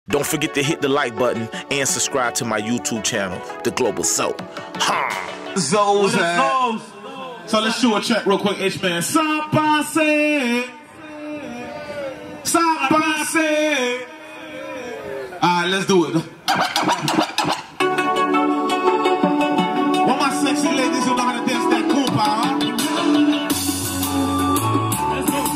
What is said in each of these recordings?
Don't forget to hit the like button and subscribe to my YouTube channel, The Global Soul. Zoes. So let's shoot a track real quick, H-Man. Ça passe. Alright, let's do it. All my sexy ladies who know how to dance that compa, huh? Let's go.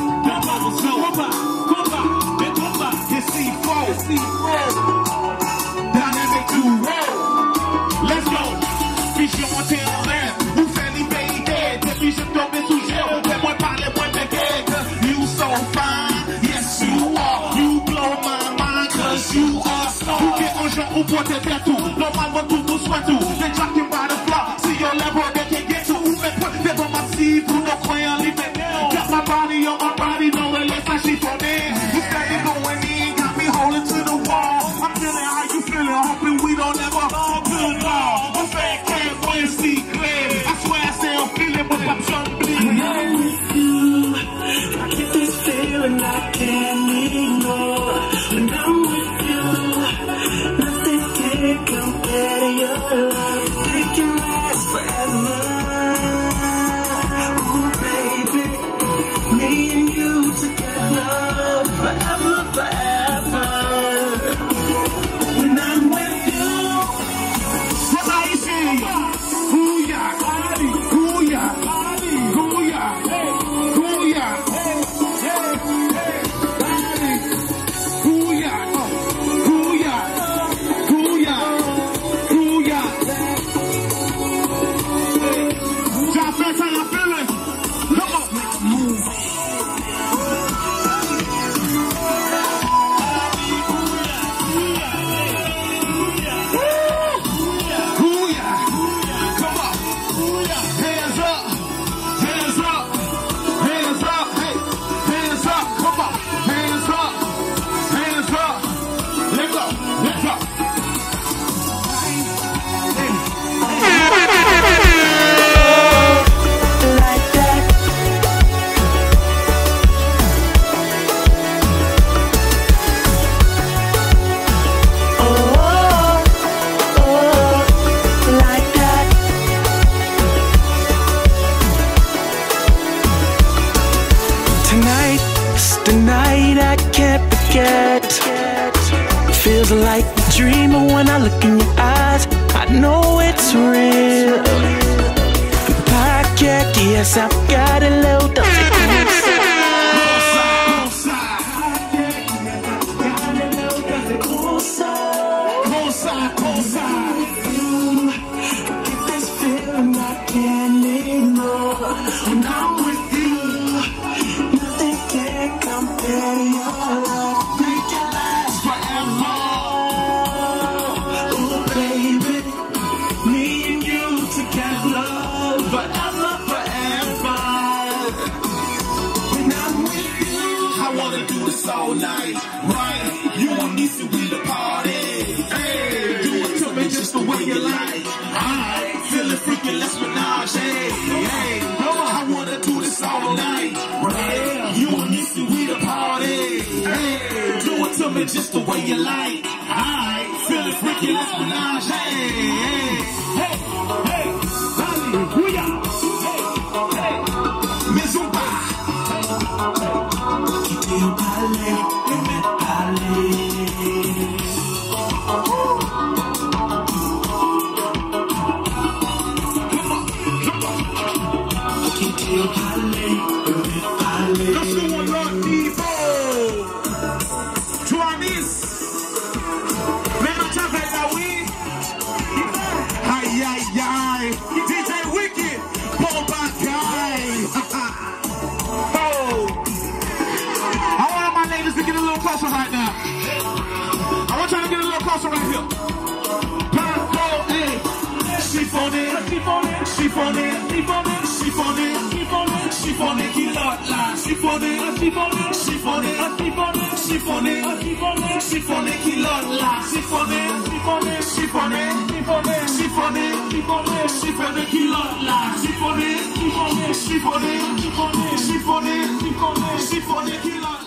Compa. It's C4. Dynamic 2 roll. Let's go. Fiche mon terrain. Vous faites les pays dead. Depuis je tombe sous gel. Fais-moi parler, moi de gag. You so fine. Yes, you are. You blow my mind. Cause you are so. Vous get en genre ou pour te faire tout. Normalement tout nous soit tout. They talking by the floor. See your level they can get to. Ou me put them on my seat. Pour no croyant les mecs. Got my body on my body. No less I she for me. You started going in. Got me holding to the wall. I'm feeling how you feeling. Hoping we don't ever fall good ball. I'm fat can't win, see clear. I swear I say I'm feeling but I'm trembling. When I'm with you, I get this feeling I can't ignore. When I'm with you, nothing can compare to your love. It can last forever. Ooh, baby, me and you together forever, forever. When I'm with you, What I say? Hoo-ya, hoo-ya, hoo-ya, hoo-ya, hoo-ya, hoo-ya, hoo-ya, hoo-ya. John Fett, how you feeling? Come on. Hoo-ya. Come on. Hands up. Hands up. Hands up. Hey. Hands up. Come on. Hands up. Hands up. Let go. Let go. like that. Like that. Tonight's the night I can't forget. Feels like a dream when I look in your eyes. I know it's real. Yes, I've got a little dusty. Get this feeling I can't ignore. When I'm with you, nothing can compare to your love. Make it last forever. Oh, baby, me and you together forever, forever. When I'm with you, I wanna do this all night, right? You and me, so we the party. Hey, do it to me just the way you like. Alright, feeling freaky, let's menage. Hey, I wanna do this all night, right? You and me, so we the party. Hey, do it to me just the way you like. Alright, feeling freaky, let's menage. Hey, hallelujah. Hey, Mizumba. quitter au palais, le mettre palais. Quitter au palais, le mettre palais. Let's do one more, Devo. Joannis. Let me tell you that we. Aye, aye, aye. DJ Wicked. Bomba guy. Oh. I want all my ladies to get a little closer right now. I want y'all to get a little closer right here. Purple, hey. Chiffonné, chiffonné, chiffonné, chiffonné, chiffonné, chiffonné, chiffonné qui l'autre là. Chiffonné, chiffonné, chiffonné, chiffonné, chiffonné, chiffonné, chiffonné qui l'autre là. Chiffonné, chiffonné, chiffonné, chiffonné, chiffonné, chiffonné, chiffonné qui l'autre là. Chiffonné, chiffonné, chiffonné, chiffonné, chiffonné, chiffonné, chiffonné qui l'autre.